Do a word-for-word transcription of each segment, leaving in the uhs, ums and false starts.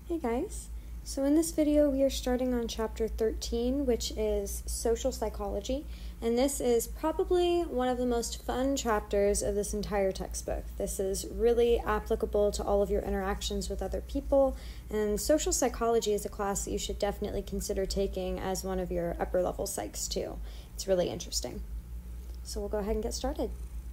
Hey guys, so in this video we are starting on chapter thirteen, which is social psychology, and this is probably one of the most fun chapters of this entire textbook. This is really applicable to all of your interactions with other people, and social psychology is a class that you should definitely consider taking as one of your upper level psychs too. It's really interesting. So we'll go ahead and get started.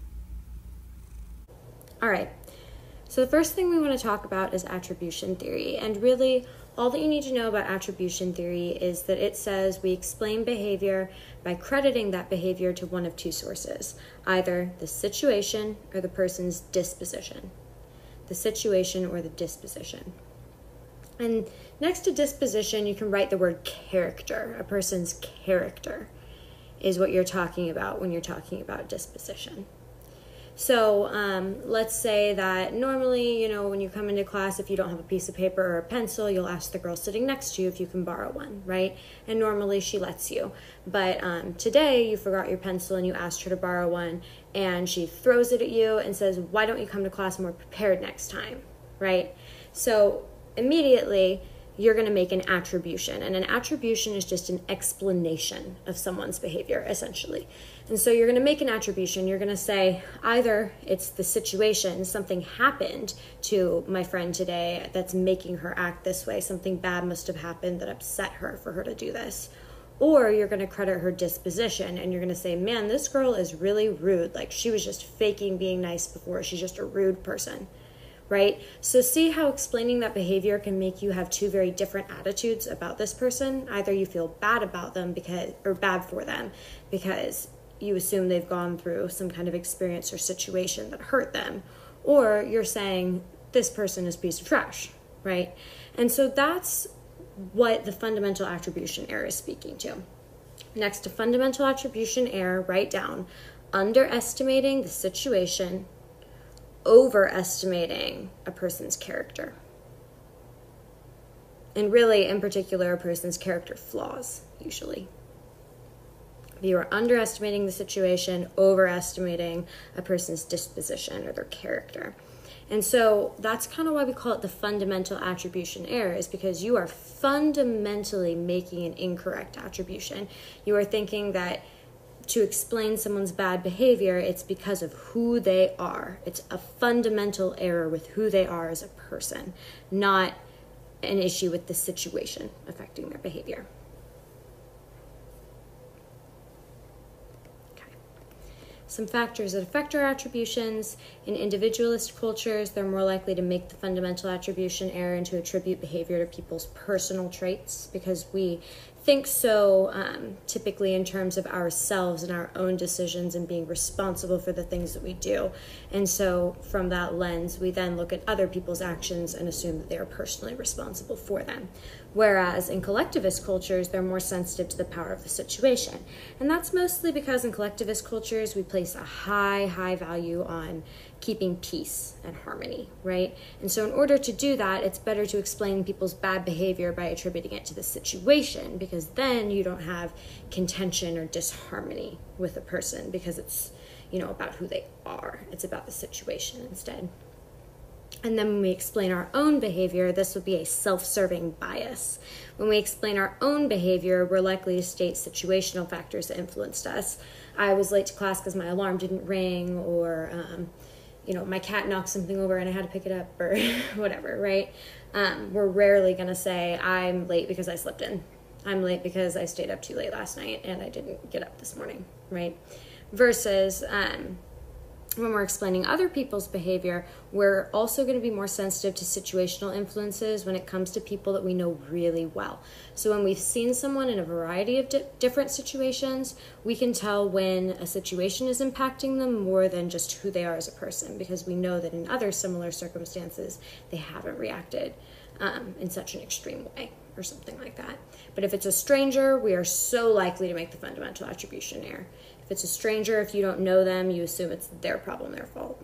All right. So the first thing we want to talk about is attribution theory, and really all that you need to know about attribution theory is that it says we explain behavior by crediting that behavior to one of two sources, either the situation or the person's disposition. The situation or the disposition. And next to disposition, you can write the word character. A person's character is what you're talking about when you're talking about disposition. So um, let's say that normally, you know, when you come into class, if you don't have a piece of paper or a pencil, you'll ask the girl sitting next to you if you can borrow one, right? And normally she lets you. But um, today you forgot your pencil and you asked her to borrow one, and she throws it at you and says, why don't you come to class more prepared next time, right? So immediately you're going to make an attribution, and an attribution is just an explanation of someone's behavior, essentially. And so you're going to make an attribution. You're going to say either it's the situation, something happened to my friend today that's making her act this way, something bad must have happened that upset her for her to do this, or you're going to credit her disposition, and you're going to say, man, this girl is really rude, like she was just faking being nice before, she's just a rude person. Right? So see how explaining that behavior can make you have two very different attitudes about this person. Either you feel bad about them because, or bad for them because you assume they've gone through some kind of experience or situation that hurt them, or you're saying this person is a piece of trash, right? And so that's what the fundamental attribution error is speaking to. Next to fundamental attribution error, write down underestimating the situation, overestimating a person's character. And really, in particular, a person's character flaws, usually. You are underestimating the situation, overestimating a person's disposition or their character. And so that's kind of why we call it the fundamental attribution error, is because you are fundamentally making an incorrect attribution. You are thinking that to explain someone's bad behavior, it's because of who they are. It's a fundamental error with who they are as a person, not an issue with the situation affecting their behavior. Okay. Some factors that affect our attributions. In individualist cultures, they're more likely to make the fundamental attribution error and to attribute behavior to people's personal traits, because we think so um, typically in terms of ourselves and our own decisions and being responsible for the things that we do. And so from that lens, we then look at other people's actions and assume that they are personally responsible for them. Whereas in collectivist cultures, they're more sensitive to the power of the situation. And that's mostly because in collectivist cultures, we place a high, high value on keeping peace and harmony, right? And so in order to do that, it's better to explain people's bad behavior by attributing it to the situation, because then you don't have contention or disharmony with a person, because it's, you know, about who they are. It's about the situation instead. And then when we explain our own behavior, this would be a self-serving bias. When we explain our own behavior, we're likely to state situational factors that influenced us. I was late to class because my alarm didn't ring, or um, you know, my cat knocked something over and I had to pick it up, or whatever, right? Um, we're rarely going to say, I'm late because I slept in. I'm late because I stayed up too late last night and I didn't get up this morning, right? Versus um, when we're explaining other people's behavior, we're also going to be more sensitive to situational influences when it comes to people that we know really well. So when we've seen someone in a variety of di- different situations, we can tell when a situation is impacting them more than just who they are as a person, because we know that in other similar circumstances, they haven't reacted um, in such an extreme way or something like that. But if it's a stranger, we are so likely to make the fundamental attribution error. If it's a stranger, if you don't know them, you assume it's their problem, their fault.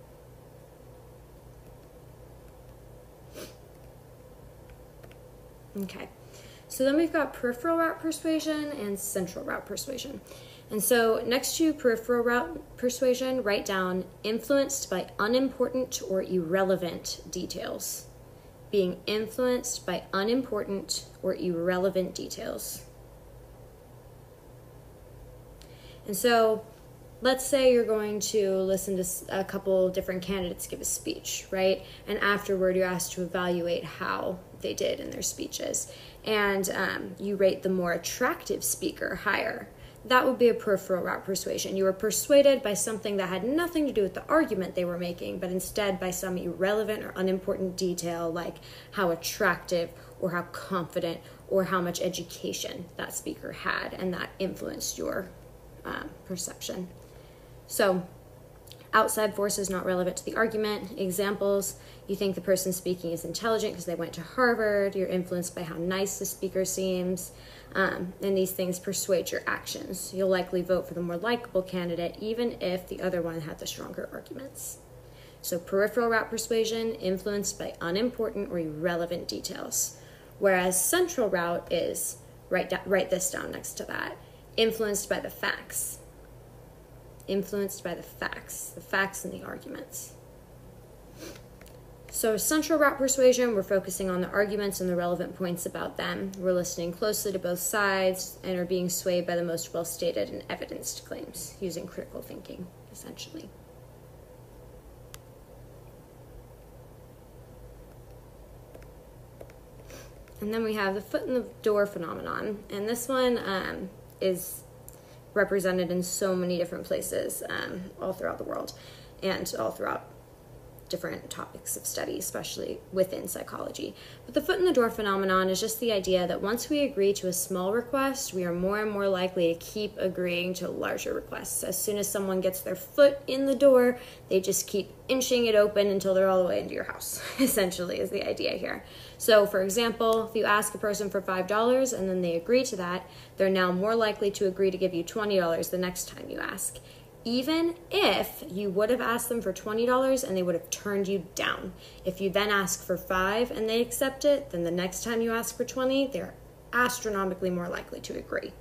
Okay, so then we've got peripheral route persuasion and central route persuasion. And so next to peripheral route persuasion, write down influenced by unimportant or irrelevant details. being influenced by unimportant or irrelevant details. And so let's say you're going to listen to a couple different candidates give a speech, right? And afterward, you're asked to evaluate how they did in their speeches. And um, you rate the more attractive speaker higher. That would be a peripheral route persuasion. You were persuaded by something that had nothing to do with the argument they were making, but instead by some irrelevant or unimportant detail, like how attractive or how confident or how much education that speaker had, and that influenced your um, perception. So, outside forces not relevant to the argument. Examples: you think the person speaking is intelligent because they went to Harvard. You're influenced by how nice the speaker seems. Um, and these things persuade your actions. You'll likely vote for the more likable candidate, even if the other one had the stronger arguments. So peripheral route persuasion, influenced by unimportant or irrelevant details. Whereas central route is, write, da- write this down next to that, influenced by the facts. Influenced by the facts, the facts and the arguments. So central route persuasion, we're focusing on the arguments and the relevant points about them. We're listening closely to both sides and are being swayed by the most well-stated and evidenced claims, using critical thinking, essentially. And then we have the foot in the door phenomenon. And this one um, is represented in so many different places um, all throughout the world and all throughout different topics of study, especially within psychology. But the foot in the door phenomenon is just the idea that once we agree to a small request, we are more and more likely to keep agreeing to larger requests. As soon as someone gets their foot in the door, they just keep inching it open until they're all the way into your house, essentially is the idea here. So for example, if you ask a person for five dollars and then they agree to that, they're now more likely to agree to give you twenty dollars the next time you ask, even if you would have asked them for twenty dollars and they would have turned you down. If you then ask for five and they accept it, then the next time you ask for twenty, they're astronomically more likely to agree.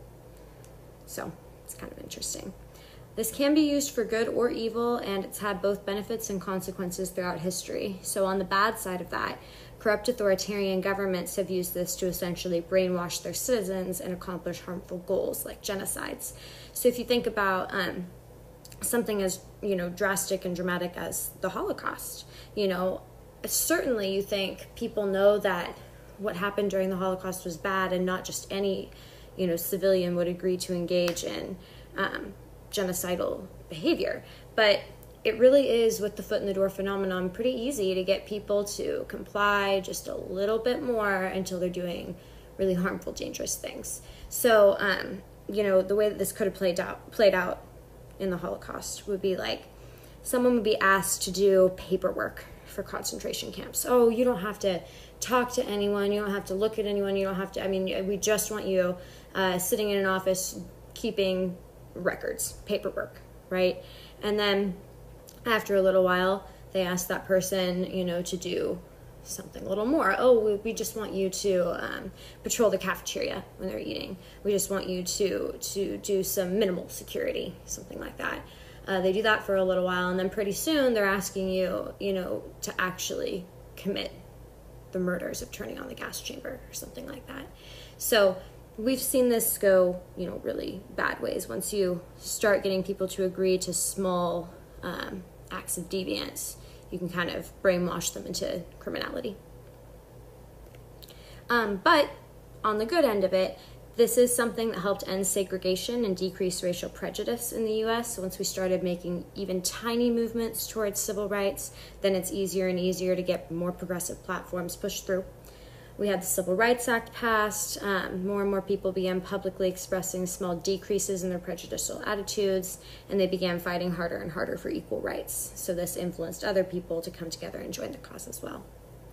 So it's kind of interesting. This can be used for good or evil, and it's had both benefits and consequences throughout history. So on the bad side of that, corrupt authoritarian governments have used this to essentially brainwash their citizens and accomplish harmful goals like genocides. So if you think about um, something as, you know, drastic and dramatic as the Holocaust, you know, certainly you think people know that what happened during the Holocaust was bad, and not just any, you know, civilian would agree to engage in um, genocidal behavior. But it really is, with the foot in the door phenomenon, pretty easy to get people to comply just a little bit more until they're doing really harmful, dangerous things. So, um, you know, the way that this could have played out, played out in the Holocaust would be like someone would be asked to do paperwork for concentration camps. Oh, you don't have to talk to anyone. You don't have to look at anyone. You don't have to, I mean, we just want you uh, sitting in an office keeping records, paperwork, right? And then after a little while, they ask that person, you know, to do something a little more. Oh, we, we just want you to um, patrol the cafeteria when they're eating. We just want you to to do some minimal security, something like that. Uh, they do that for a little while, and then pretty soon they're asking you, you know, to actually commit the murders of turning on the gas chamber or something like that. So we've seen this go, you know, really bad ways. Once you start getting people to agree to small um, acts of deviance, you can kind of brainwash them into criminality. Um, but on the good end of it, this is something that helped end segregation and decrease racial prejudice in the U S. So once we started making even tiny movements towards civil rights, then it's easier and easier to get more progressive platforms pushed through. We had the Civil Rights Act passed. Um, more and more people began publicly expressing small decreases in their prejudicial attitudes, and they began fighting harder and harder for equal rights. So this influenced other people to come together and join the cause as well.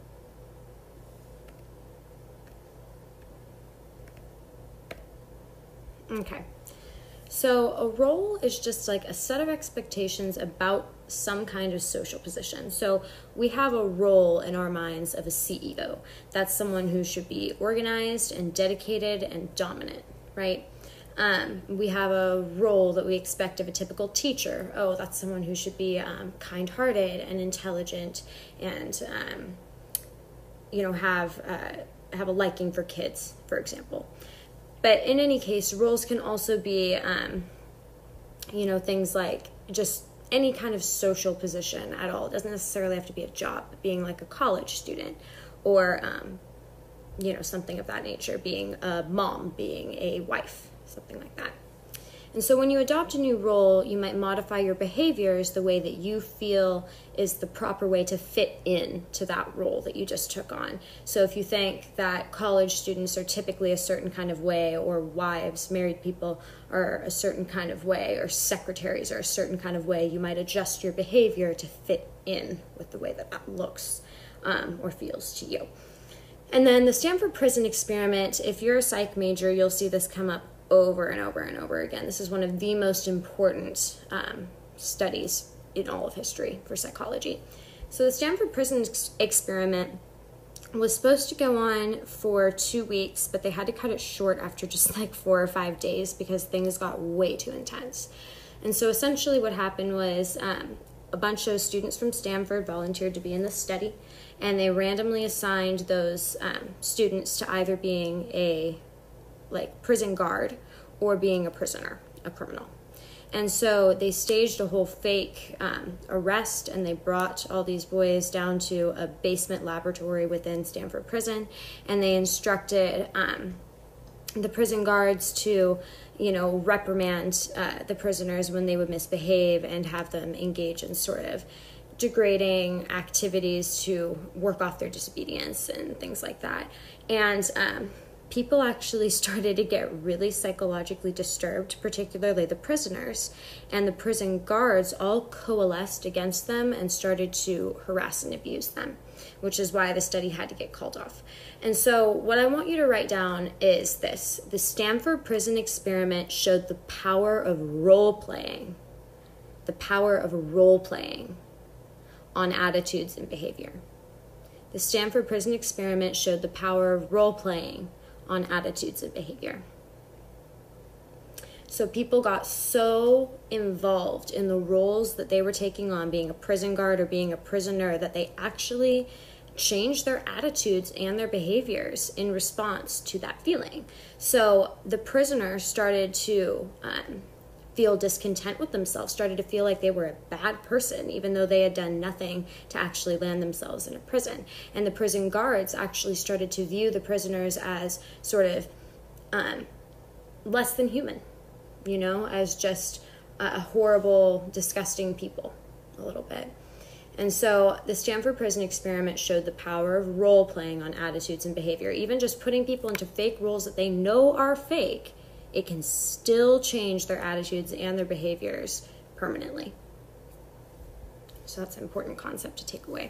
Okay. So a role is just like a set of expectations about some kind of social position. So we have a role in our minds of a C E O. That's someone who should be organized and dedicated and dominant, right? Um, we have a role that we expect of a typical teacher. Oh, that's someone who should be um, kind-hearted and intelligent and um, you know, have uh, have a liking for kids, for example. But in any case, roles can also be, um, you know, things like just any kind of social position at all. It doesn't necessarily have to be a job, but being like a college student, or, um, you know, something of that nature, being a mom, being a wife, something like that. And so when you adopt a new role, you might modify your behaviors the way that you feel is the proper way to fit in to that role that you just took on. So if you think that college students are typically a certain kind of way, or wives, married people are a certain kind of way, or secretaries are a certain kind of way, you might adjust your behavior to fit in with the way that that looks um, or feels to you. And then the Stanford Prison Experiment, if you're a psych major, you'll see this come up over and over and over again. This is one of the most important um, studies in all of history for psychology. So the Stanford Prison ex- Experiment was supposed to go on for two weeks, but they had to cut it short after just like four or five days because things got way too intense. And so essentially what happened was um, a bunch of students from Stanford volunteered to be in this study, and they randomly assigned those um, students to either being a like prison guard or being a prisoner, a criminal. And so they staged a whole fake um, arrest, and they brought all these boys down to a basement laboratory within Stanford Prison, and they instructed um, the prison guards to, you know, reprimand uh, the prisoners when they would misbehave and have them engage in sort of degrading activities to work off their disobedience and things like that. And um, people actually started to get really psychologically disturbed, particularly the prisoners, and the prison guards all coalesced against them and started to harass and abuse them, which is why the study had to get called off. And so what I want you to write down is this: the Stanford Prison Experiment showed the power of role-playing, the power of role-playing on attitudes and behavior. The Stanford Prison Experiment showed the power of role-playing on attitudes and behavior. So people got so involved in the roles that they were taking on, being a prison guard or being a prisoner, that they actually changed their attitudes and their behaviors in response to that feeling. So the prisoners started to um, feel discontent with themselves, started to feel like they were a bad person, even though they had done nothing to actually land themselves in a prison. And the prison guards actually started to view the prisoners as sort of um, less than human, you know, as just a horrible, disgusting people, a little bit. And so the Stanford Prison Experiment showed the power of role-playing on attitudes and behavior. Even just putting people into fake roles that they know are fake, it can still change their attitudes and their behaviors permanently. So that's an important concept to take away.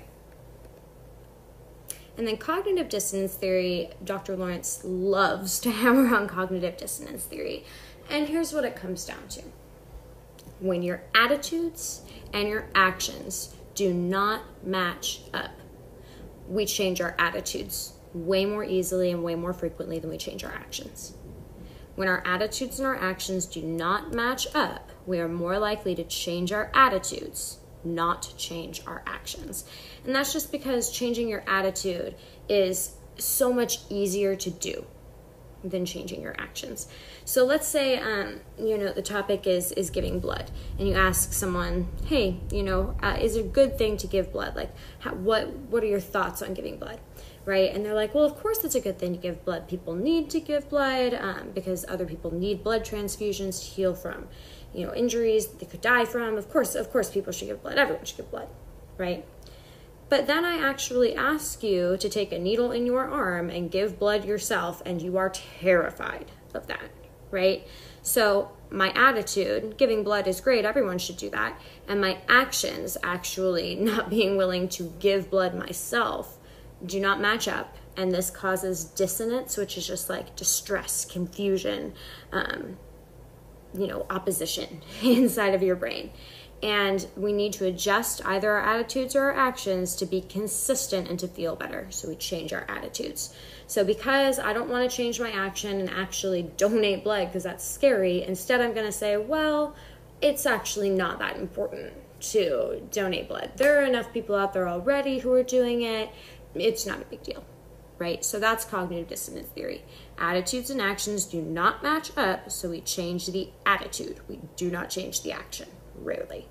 And then cognitive dissonance theory, Doctor Lawrence loves to hammer on cognitive dissonance theory. And here's what it comes down to. When your attitudes and your actions do not match up, we change our attitudes way more easily and way more frequently than we change our actions. When our attitudes and our actions do not match up, we are more likely to change our attitudes, not change our actions. And that's just because changing your attitude is so much easier to do than changing your actions. So let's say, um, you know, the topic is is giving blood, and you ask someone, hey, you know, uh, is it a good thing to give blood? Like, how, what what are your thoughts on giving blood? Right? And they're like, well, of course it's a good thing to give blood. People need to give blood um, because other people need blood transfusions to heal from, you know, injuries they could die from. Of course, of course, people should give blood. Everyone should give blood, right? But then I actually ask you to take a needle in your arm and give blood yourself, and you are terrified of that, right? So my attitude, giving blood is great, everyone should do that, and my actions, actually not being willing to give blood myself, do not match up, and this causes dissonance, which is just like distress, confusion, um, you know, opposition inside of your brain. And we need to adjust either our attitudes or our actions to be consistent and to feel better. So we change our attitudes. So because I don't want to change my action and actually donate blood because that's scary, instead I'm going to say, well, it's actually not that important to donate blood. There are enough people out there already who are doing it. it's not a big deal, right? So that's cognitive dissonance theory. Attitudes and actions do not match up, so we change the attitude. We do not change the action, rarely.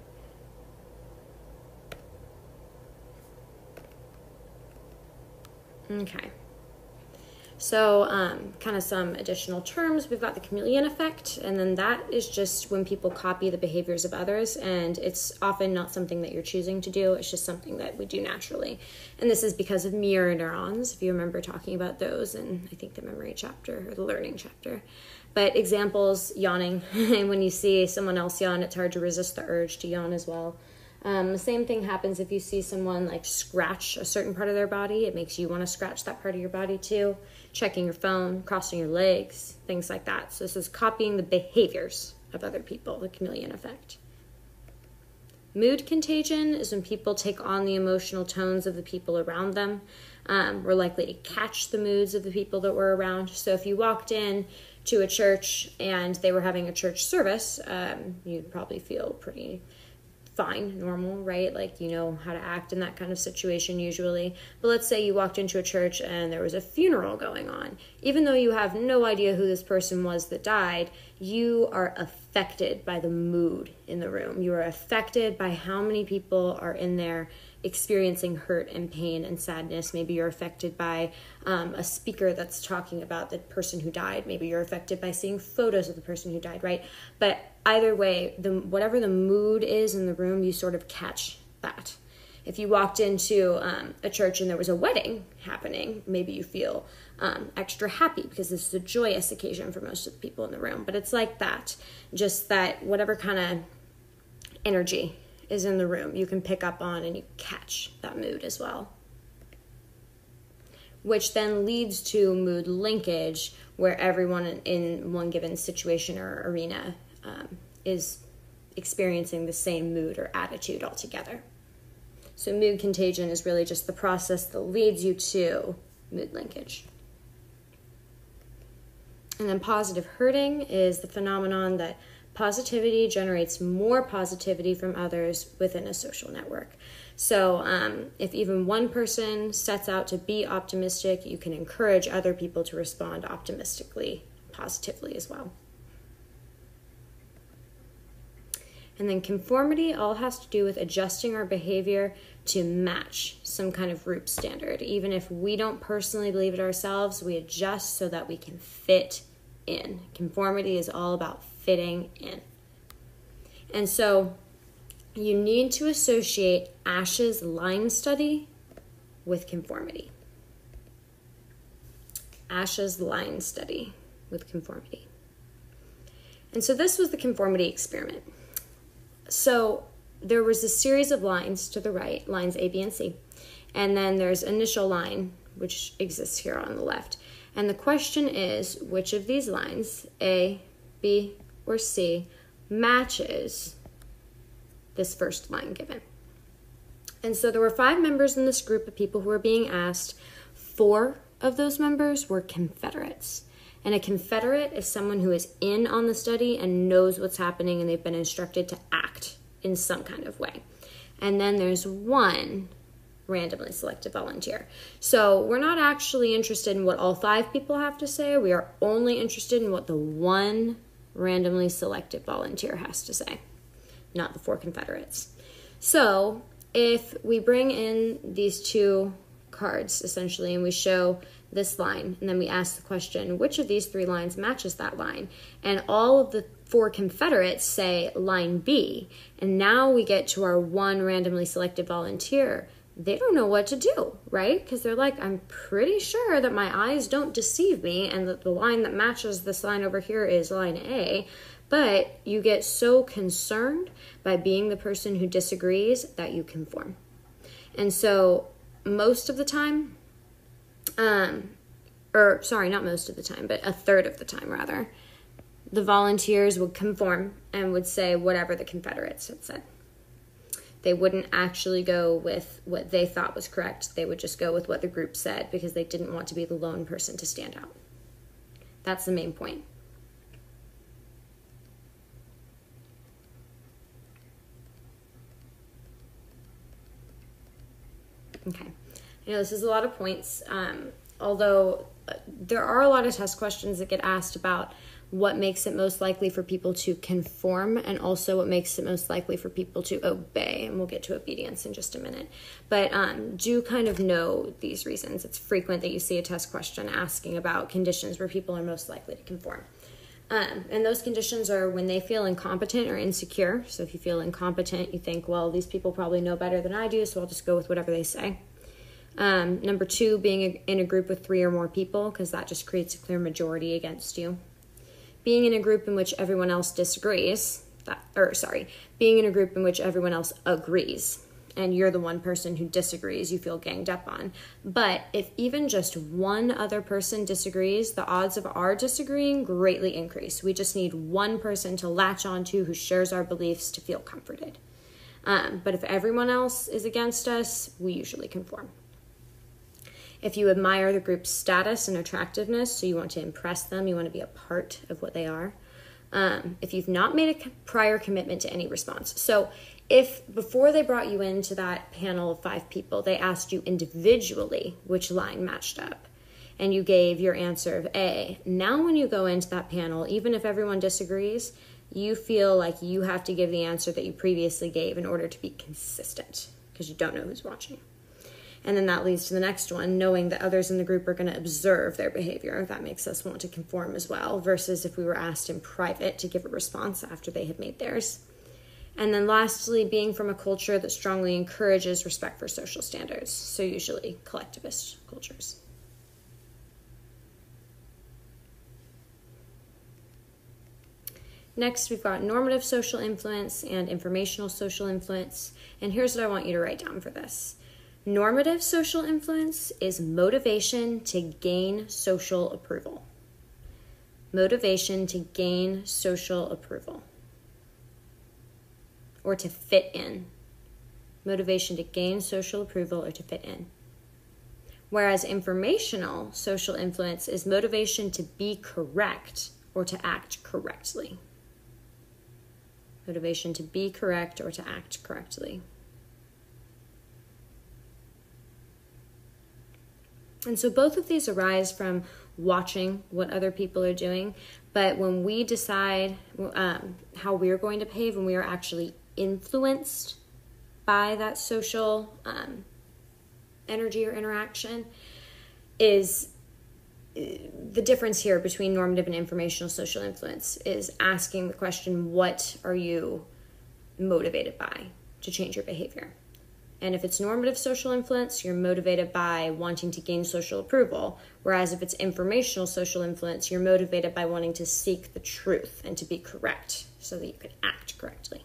Okay. So um, kind of some additional terms. We've got the chameleon effect, and then that is just when people copy the behaviors of others, and it's often not something that you're choosing to do. It's just something that we do naturally. And this is because of mirror neurons, if you remember talking about those in, I think, the memory chapter or the learning chapter. But examples, yawning. When you see someone else yawn, it's hard to resist the urge to yawn as well. Um, the same thing happens if you see someone like scratch a certain part of their body. It makes you want to scratch that part of your body too. Checking your phone, crossing your legs, things like that. So this is copying the behaviors of other people, the chameleon effect. Mood contagion is when people take on the emotional tones of the people around them. Um, we're likely to catch the moods of the people that we're around. So if you walked in to a church and they were having a church service, um, you'd probably feel pretty fine, normal, right? Like, you know how to act in that kind of situation usually. But let's say you walked into a church and there was a funeral going on. Even though you have no idea who this person was that died, you are affected by the mood in the room. You are affected by how many people are in there experiencing hurt and pain and sadness. Maybe you're affected by um, a speaker that's talking about the person who died. Maybe you're affected by seeing photos of the person who died, right? But either way, the whatever the mood is in the room, you sort of catch that. If you walked into um, a church and there was a wedding happening, maybe you feel um, extra happy because this is a joyous occasion for most of the people in the room. But it's like that, just that whatever kind of energy is in the room, you can pick up on and you catch that mood as well. Which then leads to mood linkage, where everyone in one given situation or arena um, is experiencing the same mood or attitude altogether. So mood contagion is really just the process that leads you to mood linkage. And then positive herding is the phenomenon that positivity generates more positivity from others within a social network. So um, if even one person sets out to be optimistic, you can encourage other people to respond optimistically, positively as well. And then conformity all has to do with adjusting our behavior to match some kind of group standard. Even if we don't personally believe it ourselves, we adjust so that we can fit in. Conformity is all about fitting in. And so you need to associate Asch's line study with conformity. Asch's line study with conformity. And so this was the conformity experiment. So there was a series of lines to the right, lines A, B, and C. And then there's initial line, which exists here on the left. And the question is, which of these lines, A, B, or C, matches this first line given? And so there were five members in this group of people who were being asked. Four of those members were Confederates. And a Confederate is someone who is in on the study and knows what's happening, and they've been instructed to act in some kind of way. And then there's one randomly selected volunteer. So we're not actually interested in what all five people have to say. We are only interested in what the one randomly selected volunteer has to say, not the four Confederates. So if we bring in these two cards, essentially, and we show this line, and then we ask the question, which of these three lines matches that line? And all of the four Confederates say line B, and now we get to our one randomly selected volunteer. They don't know what to do, right? Because they're like, I'm pretty sure that my eyes don't deceive me, and that the line that matches this line over here is line A. But you get so concerned by being the person who disagrees that you conform. And so most of the time, um, or sorry, not most of the time, but a third of the time rather, the volunteers would conform and would say whatever the Confederates had said. They wouldn't actually go with what they thought was correct. They would just go with what the group said because they didn't want to be the lone person to stand out. That's the main point. Okay. I know this is a lot of points, um, although there are a lot of test questions that get asked about what makes it most likely for people to conform and also what makes it most likely for people to obey. And we'll get to obedience in just a minute. But um, do kind of know these reasons. It's frequent that you see a test question asking about conditions where people are most likely to conform. Um, and those conditions are when they feel incompetent or insecure. So if you feel incompetent, you think, well, these people probably know better than I do, so I'll just go with whatever they say. Um, number two, being in a group with three or more people, because that just creates a clear majority against you. Being in a group in which everyone else disagrees, that, or sorry, being in a group in which everyone else agrees, and you're the one person who disagrees, you feel ganged up on. But if even just one other person disagrees, the odds of our disagreeing greatly increase. We just need one person to latch onto who shares our beliefs to feel comforted. Um, but if everyone else is against us, we usually conform. If you admire the group's status and attractiveness, so you want to impress them, you want to be a part of what they are. Um, if you've not made a prior commitment to any response. So if before they brought you into that panel of five people, they asked you individually which line matched up, and you gave your answer of A, now when you go into that panel, even if everyone disagrees, you feel like you have to give the answer that you previously gave in order to be consistent, because you don't know who's watching. And then that leads to the next one, knowing that others in the group are going to observe their behavior. That makes us want to conform as well, versus if we were asked in private to give a response after they had made theirs. And then lastly, being from a culture that strongly encourages respect for social standards, so usually collectivist cultures. Next, we've got normative social influence and informational social influence. And here's what I want you to write down for this. Normative social influence is motivation to gain social approval. Motivation to gain social approval. Or to fit in. Motivation to gain social approval or to fit in. Whereas informational social influence is motivation to be correct or to act correctly. Motivation to be correct or to act correctly. And so both of these arise from watching what other people are doing. But when we decide um, how we're going to behave, when we are actually influenced by that social um, energy or interaction, is the difference here between normative and informational social influence is asking the question, what are you motivated by to change your behavior? And if it's normative social influence, you're motivated by wanting to gain social approval. Whereas if it's informational social influence, you're motivated by wanting to seek the truth and to be correct so that you can act correctly.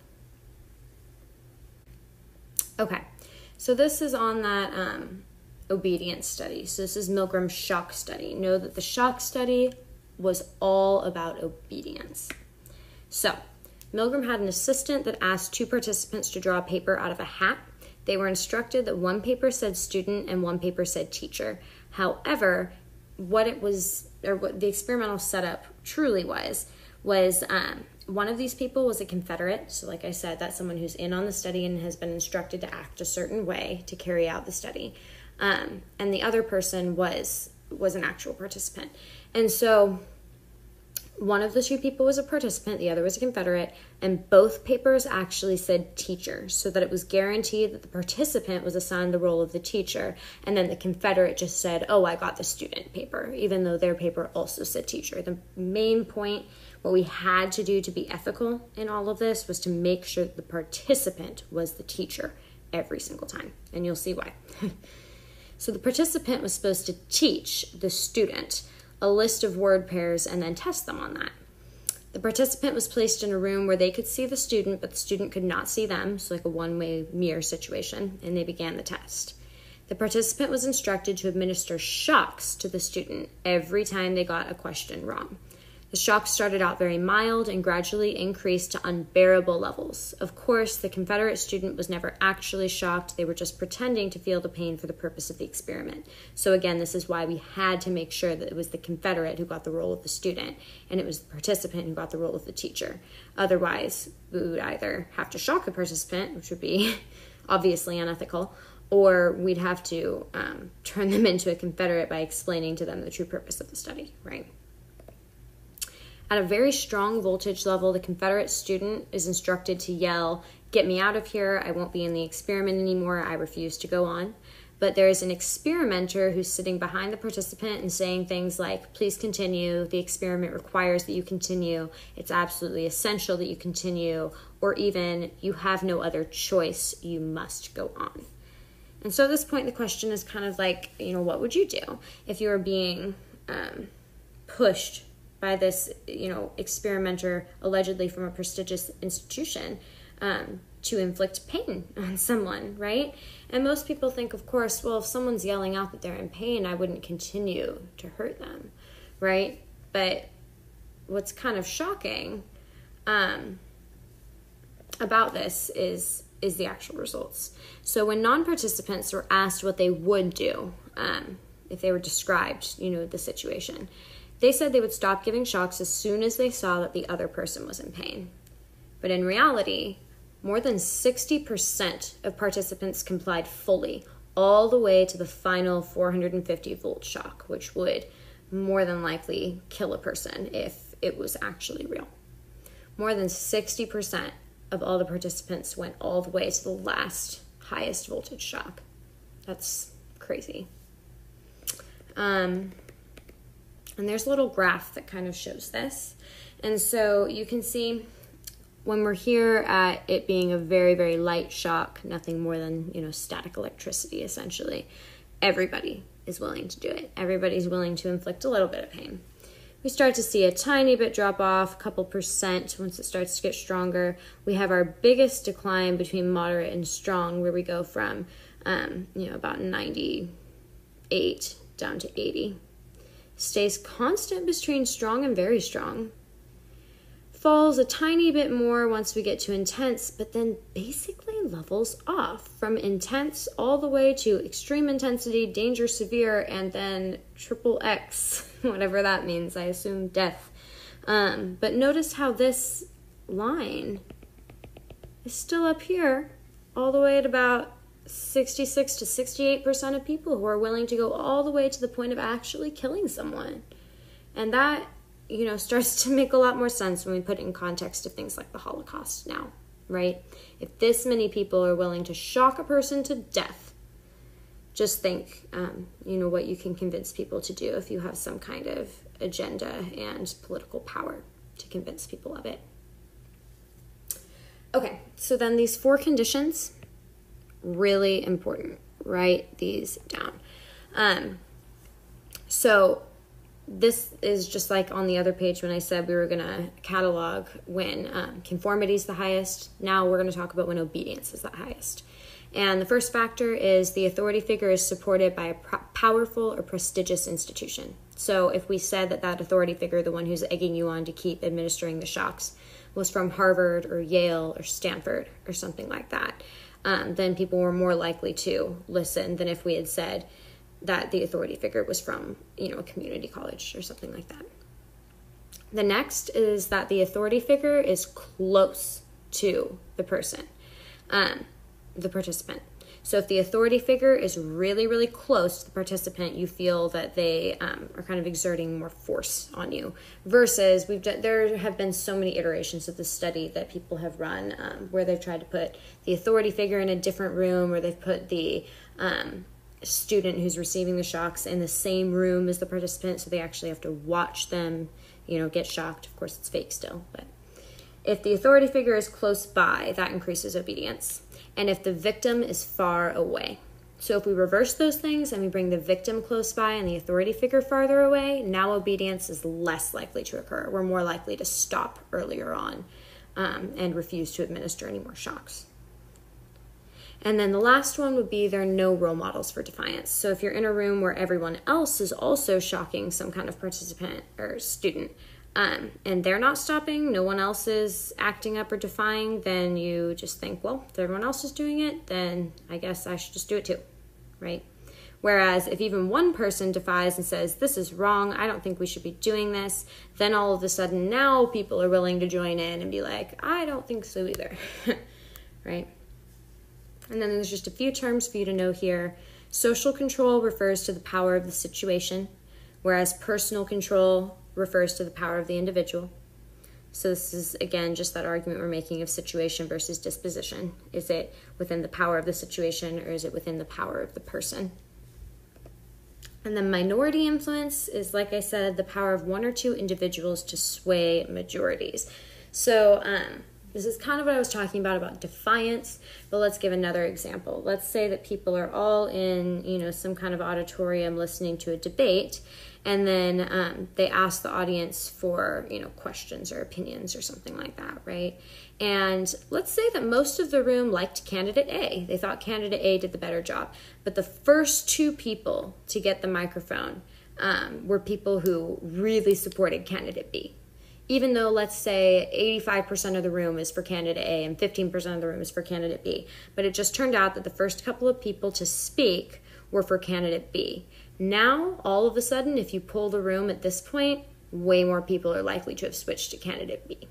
Okay, so this is on that um, obedience study. So this is Milgram's shock study. Know that the shock study was all about obedience. So Milgram had an assistant that asked two participants to draw a paper out of a hat. They were instructed that one paper said student and one paper said teacher. However, what it was, or what the experimental setup truly was, was um, one of these people was a Confederate. So like I said, that's someone who's in on the study and has been instructed to act a certain way to carry out the study. Um, and the other person was, was an actual participant. And so one of the two people was a participant, the other was a Confederate, and both papers actually said teacher, so that it was guaranteed that the participant was assigned the role of the teacher, and then the Confederate just said, oh, I got the student paper, even though their paper also said teacher. The main point, what we had to do to be ethical in all of this, was to make sure that the participant was the teacher every single time, and you'll see why. So the participant was supposed to teach the student a list of word pairs and then test them on that. The participant was placed in a room where they could see the student, but the student could not see them, so like a one-way mirror situation, and they began the test. The participant was instructed to administer shocks to the student every time they got a question wrong. The shocks started out very mild and gradually increased to unbearable levels. Of course, the Confederate student was never actually shocked. They were just pretending to feel the pain for the purpose of the experiment. So again, this is why we had to make sure that it was the Confederate who got the role of the student, and it was the participant who got the role of the teacher. Otherwise, we would either have to shock the participant, which would be obviously unethical, or we'd have to um, turn them into a Confederate by explaining to them the true purpose of the study, right? At a very strong voltage level, the Confederate student is instructed to yell, "Get me out of here, I won't be in the experiment anymore, I refuse to go on." But there is an experimenter who's sitting behind the participant and saying things like, "Please continue, the experiment requires that you continue, it's absolutely essential that you continue," or even, "You have no other choice, you must go on." And so at this point, the question is kind of like, you know, what would you do if you were being um, pushed by this, you know, experimenter allegedly from a prestigious institution um, to inflict pain on someone, right? And most people think, of course, well, if someone's yelling out that they're in pain, I wouldn't continue to hurt them, right? But what's kind of shocking um, about this is is the actual results. So when non-participants were asked what they would do um, if they were described, you know, the situation, they said they would stop giving shocks as soon as they saw that the other person was in pain. But in reality, more than sixty percent of participants complied fully, all the way to the final four hundred fifty volt shock, which would more than likely kill a person if it was actually real. More than sixty percent of all the participants went all the way to the last highest voltage shock. That's crazy. Um, and there's a little graph that kind of shows this. And so you can see when we're here at it being a very, very light shock, nothing more than, you know, static electricity, essentially, everybody is willing to do it. Everybody's willing to inflict a little bit of pain. We start to see a tiny bit drop off, a couple percent once it starts to get stronger. We have our biggest decline between moderate and strong, where we go from, um, you know, about ninety-eight down to eighty. Stays constant between strong and very strong. Falls a tiny bit more once we get to intense, but then basically levels off from intense all the way to extreme intensity, danger severe, and then triple X, whatever that means. I assume death. Um, but notice how this line is still up here all the way at about sixty-six to sixty-eight percent of people who are willing to go all the way to the point of actually killing someone. And that, you know, starts to make a lot more sense when we put it in context of things like the Holocaust now, right? If this many people are willing to shock a person to death, just think, um, you know, what you can convince people to do if you have some kind of agenda and political power to convince people of it. Okay, so then these four conditions, really important. Write these down. Um, so this is just like on the other page when I said we were going to catalog when um, conformity is the highest. Now we're going to talk about when obedience is the highest. And the first factor is the authority figure is supported by a pro- powerful or prestigious institution. So if we said that that authority figure, the one who's egging you on to keep administering the shocks, was from Harvard or Yale or Stanford or something like that, um, then people were more likely to listen than if we had said that the authority figure was from, you know, a community college or something like that. The next is that the authority figure is close to the person, um, the participant. So if the authority figure is really, really close to the participant, you feel that they um, are kind of exerting more force on you. Versus, we've done, there have been so many iterations of this study that people have run um, where they've tried to put the authority figure in a different room, or they've put the um, student who's receiving the shocks in the same room as the participant, so they actually have to watch them, you know, get shocked. Of course, it's fake still, but if the authority figure is close by, that increases obedience. And if the victim is far away. So if we reverse those things and we bring the victim close by and the authority figure farther away, now obedience is less likely to occur. We're more likely to stop earlier on um, and refuse to administer any more shocks. And then the last one would be there are no role models for defiance. So if you're in a room where everyone else is also shocking some kind of participant or student, um, and they're not stopping, no one else is acting up or defying, then you just think, well, if everyone else is doing it, then I guess I should just do it too, right? Whereas if even one person defies and says, this is wrong, I don't think we should be doing this, then all of a sudden now people are willing to join in and be like, I don't think so either, right? And then there's just a few terms for you to know here. Social control refers to the power of the situation, whereas personal control refers to the power of the individual. So this is, again, just that argument we're making of situation versus disposition. Is it within the power of the situation, or is it within the power of the person? And then minority influence is, like I said, the power of one or two individuals to sway majorities. So um, this is kind of what I was talking about, about defiance, but let's give another example. Let's say that people are all in, you know, some kind of auditorium listening to a debate, and then um, they ask the audience for, you know, questions or opinions or something like that, right? And let's say that most of the room liked candidate A. They thought candidate A did the better job. But the first two people to get the microphone um, were people who really supported candidate B. Even though, let's say, eighty-five percent of the room is for candidate A and fifteen percent of the room is for candidate B. But it just turned out that the first couple of people to speak were for candidate B. Now, all of a sudden, if you pull the room at this point, way more people are likely to have switched to candidate B.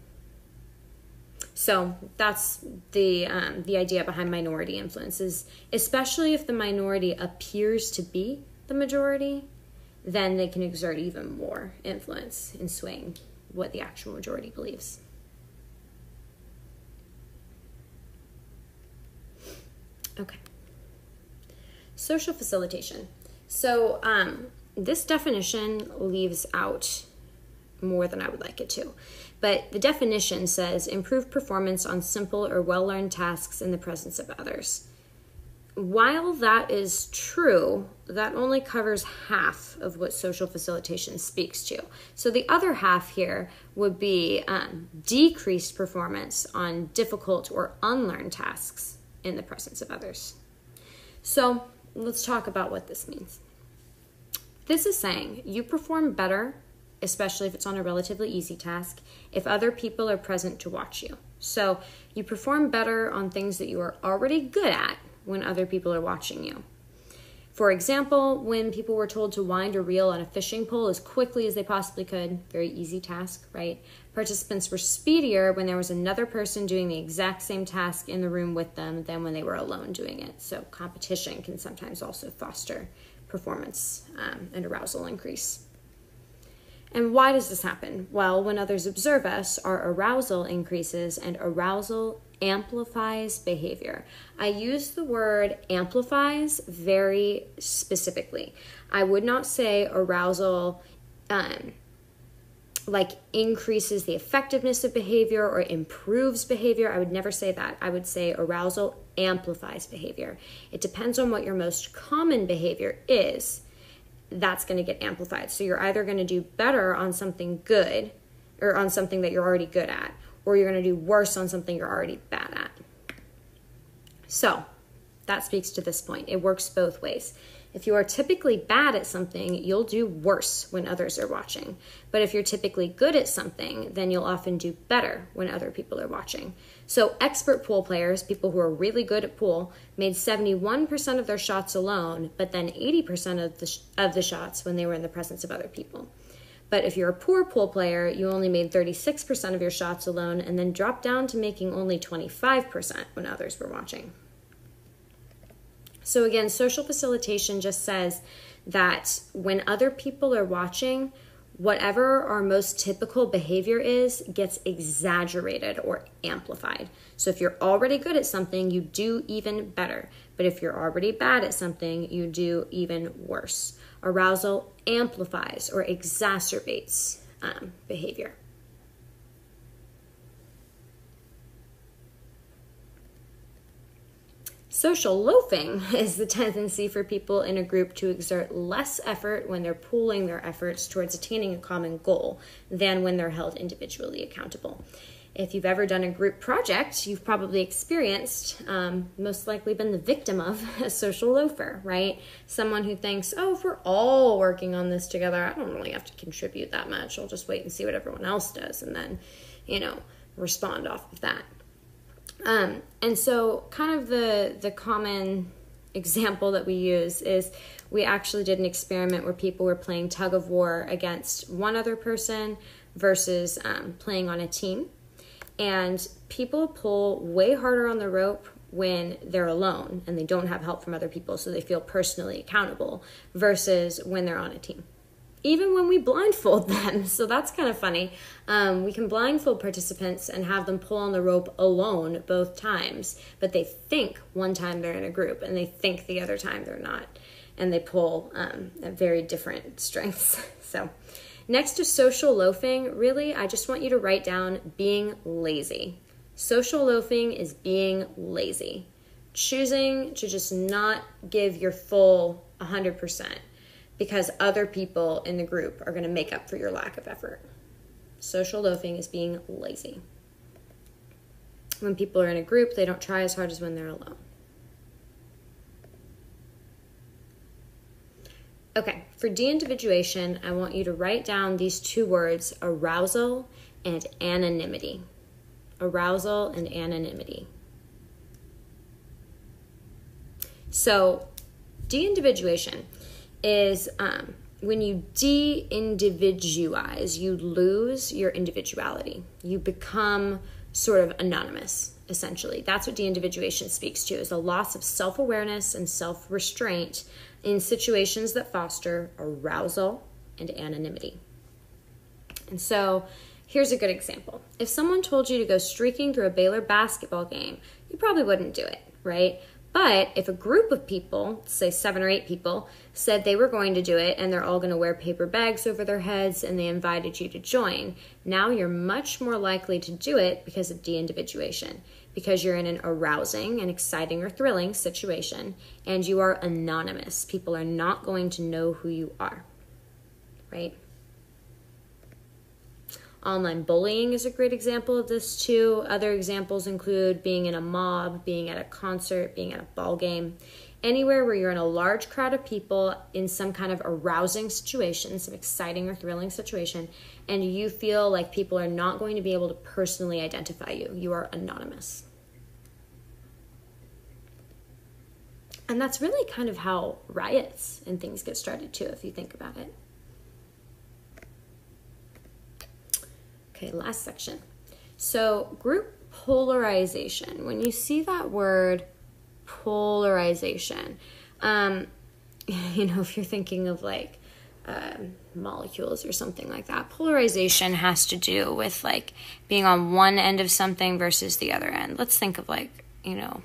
So that's the um, the idea behind minority influences. Especially if the minority appears to be the majority, then they can exert even more influence in swaying what the actual majority believes. Okay. Social facilitation. So um, this definition leaves out more than I would like it to. But the definition says improve performance on simple or well-learned tasks in the presence of others. While that is true, that only covers half of what social facilitation speaks to. So the other half here would be um, decreased performance on difficult or unlearned tasks in the presence of others. So let's talk about what this means. This is saying you perform better, especially if it's on a relatively easy task, if other people are present to watch you. So you perform better on things that you are already good at when other people are watching you. For example, when people were told to wind a reel on a fishing pole as quickly as they possibly could, very easy task, right? Participants were speedier when there was another person doing the exact same task in the room with them than when they were alone doing it. So competition can sometimes also foster performance um, and arousal increase. And why does this happen? Well, when others observe us, our arousal increases, and arousal amplifies behavior. I use the word amplifies very specifically. I would not say arousal um, like increases the effectiveness of behavior or improves behavior. I would never say that. I would say arousal amplifies behavior. It depends on what your most common behavior is. That's going to get amplified. So you're either going to do better on something good or on something that you're already good at, or you're going to do worse on something you're already bad at. So that speaks to this point. It works both ways. If you are typically bad at something, you'll do worse when others are watching. But if you're typically good at something, then you'll often do better when other people are watching. So expert pool players, people who are really good at pool, made seventy-one percent of their shots alone, but then eighty percent of the, sh- of the shots when they were in the presence of other people. But if you're a poor pool player, you only made thirty-six percent of your shots alone and then dropped down to making only twenty-five percent when others were watching. So again, social facilitation just says that when other people are watching, whatever our most typical behavior is gets exaggerated or amplified. So if you're already good at something, you do even better. But if you're already bad at something, you do even worse. Arousal amplifies or exacerbates um, behavior. Social loafing is the tendency for people in a group to exert less effort when they're pooling their efforts towards attaining a common goal than when they're held individually accountable. If you've ever done a group project, you've probably experienced, um, most likely been the victim of a social loafer, right? Someone who thinks, oh, if we're all working on this together, I don't really have to contribute that much. I'll just wait and see what everyone else does and then, you know, respond off of that. Um, and so kind of the, the common example that we use is we actually did an experiment where people were playing tug of war against one other person versus um, playing on a team. And people pull way harder on the rope when they're alone and they don't have help from other people, so they feel personally accountable, versus when they're on a team. Even when we blindfold them. So that's kind of funny. Um, we can blindfold participants and have them pull on the rope alone both times, but they think one time they're in a group and they think the other time they're not. And they pull um, at very different strengths. So next to social loafing, really, I just want you to write down being lazy. Social loafing is being lazy. Choosing to just not give your full one hundred percent. Because other people in the group are going to make up for your lack of effort. Social loafing is being lazy. When people are in a group, they don't try as hard as when they're alone. Okay, for de-individuation, I want you to write down these two words, arousal and anonymity. Arousal and anonymity. So, de-individuation is um, when you de-individualize, you lose your individuality. You become sort of anonymous, essentially. That's what de-individuation speaks to, is a loss of self-awareness and self-restraint in situations that foster arousal and anonymity. And so here's a good example. If someone told you to go streaking through a Baylor basketball game, you probably wouldn't do it, right? But if a group of people, say seven or eight people, said they were going to do it and they're all going to wear paper bags over their heads and they invited you to join, now you're much more likely to do it because of de-individuation, because you're in an arousing and exciting or thrilling situation and you are anonymous. People are not going to know who you are, right? Online bullying is a great example of this too. Other examples include being in a mob, being at a concert, being at a ball game. Anywhere where you're in a large crowd of people in some kind of arousing situation, some exciting or thrilling situation, and you feel like people are not going to be able to personally identify you. You are anonymous. And that's really kind of how riots and things get started too, if you think about it. Okay, last section. So group polarization. When you see that word polarization, um, you know, if you're thinking of like uh, molecules or something like that, polarization has to do with like being on one end of something versus the other end. Let's think of like, you know,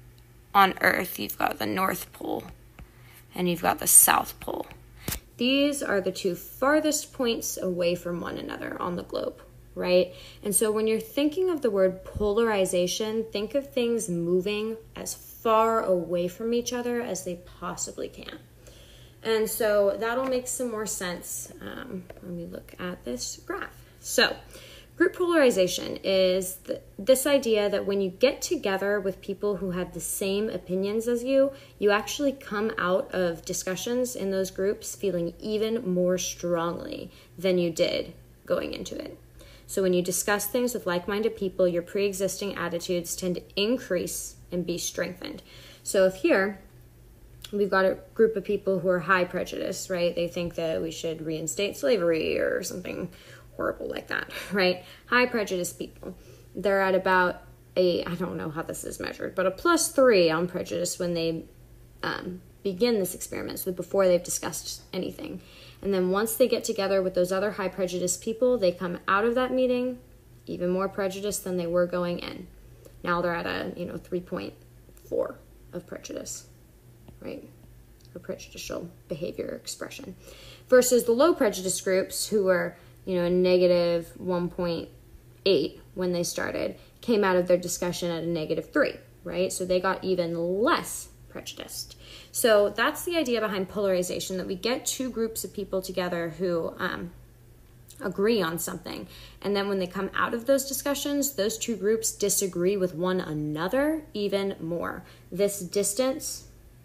on Earth, you've got the North Pole and you've got the South Pole. These are the two farthest points away from one another on the globe. Right? And so when you're thinking of the word polarization, think of things moving as far away from each other as they possibly can. And so that'll make some more sense um, when we look at this graph. So group polarization is the, this idea that when you get together with people who have the same opinions as you, you actually come out of discussions in those groups feeling even more strongly than you did going into it. So when you discuss things with like-minded people, your pre-existing attitudes tend to increase and be strengthened. So if here, we've got a group of people who are high prejudice, right? They think that we should reinstate slavery or something horrible like that, right? High prejudice people. They're at about a, I don't know how this is measured, but a plus three on prejudice when they um, begin this experiment, so before they've discussed anything. And then once they get together with those other high prejudice people, they come out of that meeting even more prejudiced than they were going in. Now they're at a, you know, three point four of prejudice, right? Or prejudicial behavior expression. Versus the low prejudice groups who were, you know, a negative one point eight when they started, came out of their discussion at a negative three, right? So they got even less prejudiced. So that's the idea behind polarization, that we get two groups of people together who um, agree on something. And then when they come out of those discussions, those two groups disagree with one another even more. This distance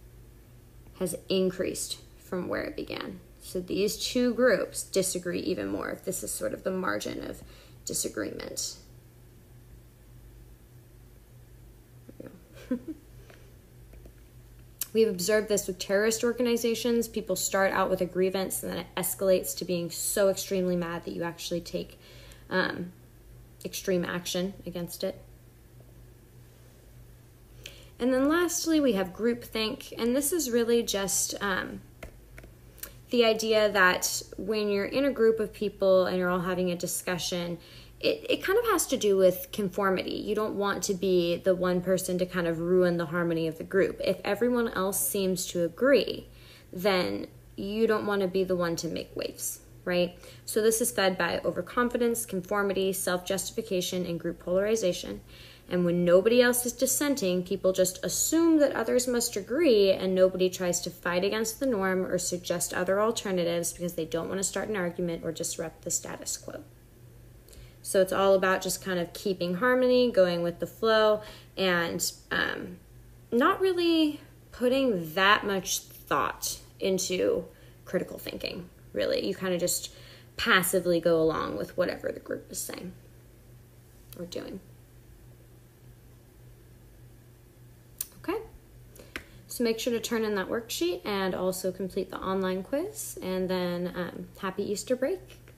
has increased from where it began. So these two groups disagree even more, if this is sort of the margin of disagreement. There we go. We've observed this with terrorist organizations. People start out with a grievance and then it escalates to being so extremely mad that you actually take um, extreme action against it. And then lastly, we have groupthink, and this is really just um, the idea that when you're in a group of people and you're all having a discussion, it, it kind of has to do with conformity. You don't want to be the one person to kind of ruin the harmony of the group. If everyone else seems to agree, then you don't want to be the one to make waves, right? So this is fed by overconfidence, conformity, self-justification, and group polarization. And when nobody else is dissenting, people just assume that others must agree, and nobody tries to fight against the norm or suggest other alternatives because they don't want to start an argument or disrupt the status quo. So it's all about just kind of keeping harmony, going with the flow, and um, not really putting that much thought into critical thinking, really. You kind of just passively go along with whatever the group is saying or doing. Okay, so make sure to turn in that worksheet and also complete the online quiz, and then um, happy Easter break.